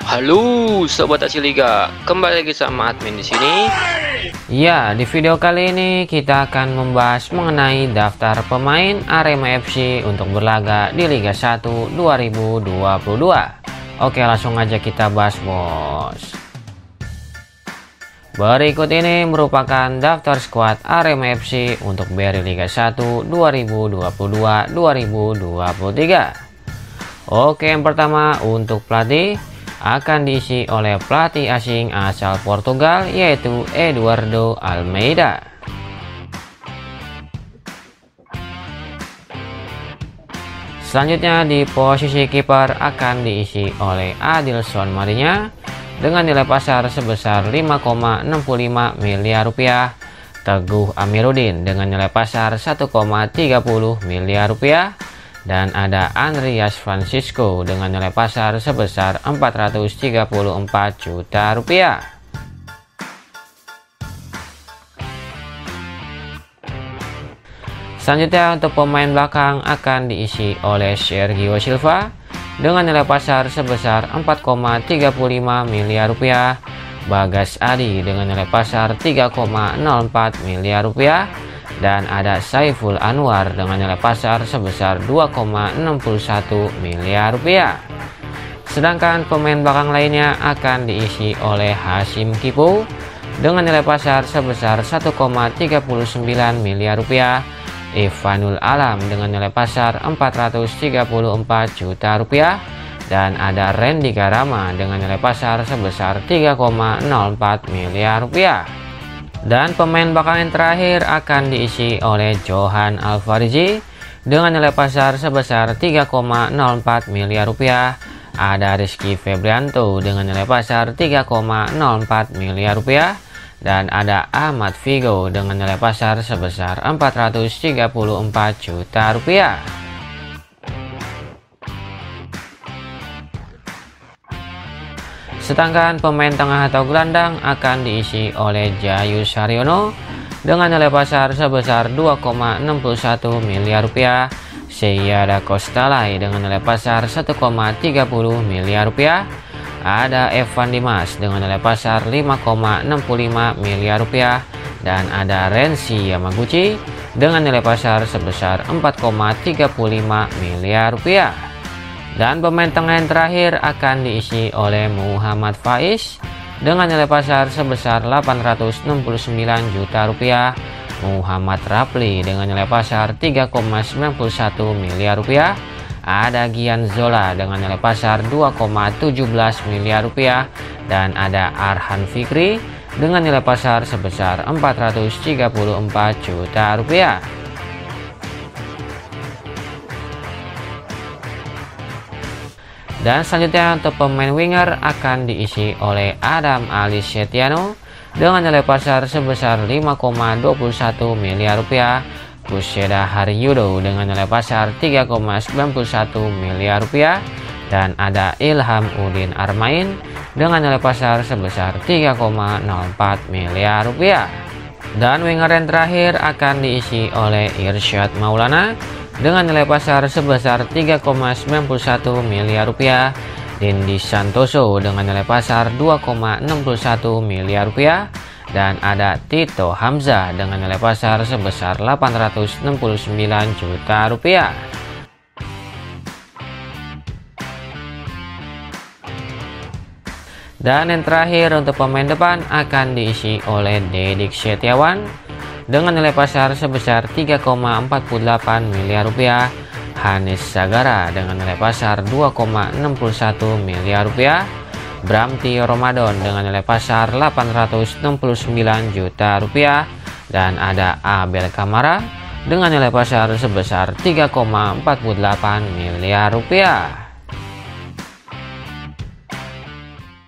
Halo Sobat Aksi Liga, kembali lagi sama admin di sini. Ya, di video kali ini kita akan membahas mengenai daftar pemain Arema FC untuk berlaga di Liga 1 2022. Oke, langsung aja kita bahas, bos. Berikut ini merupakan daftar skuad Arema FC untuk beri Liga 1 2022-2023. Oke, yang pertama untuk pelatih akan diisi oleh pelatih asing asal Portugal, yaitu Eduardo Almeida. Selanjutnya di posisi kiper akan diisi oleh Adilson Marinya dengan nilai pasar sebesar 5,65 miliar rupiah, Teguh Amiruddin dengan nilai pasar 1,30 miliar rupiah, dan ada Andreas Francisco dengan nilai pasar sebesar 434 juta rupiah. Selanjutnya untuk pemain belakang akan diisi oleh Sergio Silva dengan nilai pasar sebesar 4,35 miliar rupiah, Bagas Adi dengan nilai pasar 3,04 miliar rupiah, dan ada Saiful Anwar dengan nilai pasar sebesar 2,61 miliar rupiah. Sedangkan pemain belakang lainnya akan diisi oleh Hasim Kipo dengan nilai pasar sebesar 1,39 miliar rupiah, Evanul Alam dengan nilai pasar 434 juta rupiah, dan ada Randy Karama dengan nilai pasar sebesar 3,04 miliar rupiah. Dan pemain belakang yang terakhir akan diisi oleh Johan Alvarez dengan nilai pasar sebesar 3,04 miliar rupiah. Ada Rizky Febrianto dengan nilai pasar 3,04 miliar rupiah. Dan ada Ahmad Figo dengan nilai pasar sebesar 434 juta rupiah. Sedangkan pemain tengah atau gelandang akan diisi oleh Jayus Haryono dengan nilai pasar sebesar 2,61 miliar rupiah, Seyada Kostalai dengan nilai pasar 1,30 miliar rupiah, ada Evan Dimas dengan nilai pasar 5,65 miliar rupiah, dan ada Renzi Yamaguchi dengan nilai pasar sebesar 4,35 miliar rupiah. Dan pemain tengah yang terakhir akan diisi oleh Muhammad Faiz dengan nilai pasar sebesar 869 juta rupiah, Muhammad Rapli dengan nilai pasar 3,91 miliar rupiah, ada Gian Zola dengan nilai pasar 2,17 miliar rupiah, dan ada Arhan Fikri dengan nilai pasar sebesar 434 juta rupiah. Dan selanjutnya untuk pemain winger akan diisi oleh Adam Ali Setiano dengan nilai pasar sebesar 5,21 miliar rupiah, Kuseda Haryudo dengan nilai pasar 3,91 miliar rupiah, dan ada Ilham Udin Armain dengan nilai pasar sebesar 3,04 miliar rupiah. Dan winger yang terakhir akan diisi oleh Irsyad Maulana dengan nilai pasar sebesar 3,91 miliar rupiah, Dendi Santoso dengan nilai pasar 2,61 miliar rupiah, dan ada Tito Hamzah dengan nilai pasar sebesar 869 juta rupiah. Dan yang terakhir untuk pemain depan akan diisi oleh Dedik Setiawan dengan nilai pasar sebesar 3,48 miliar rupiah, Hanis Sagara dengan nilai pasar 2,61 miliar rupiah, Bramti Ramadan dengan nilai pasar 869 juta rupiah, dan ada Abel Kamara dengan nilai pasar sebesar 3,48 miliar rupiah.